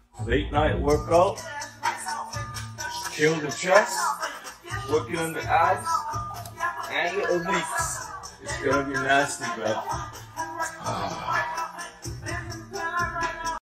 Late night workout. Kill the chest. Working on the abs and the obliques. It's gonna be nasty, bro.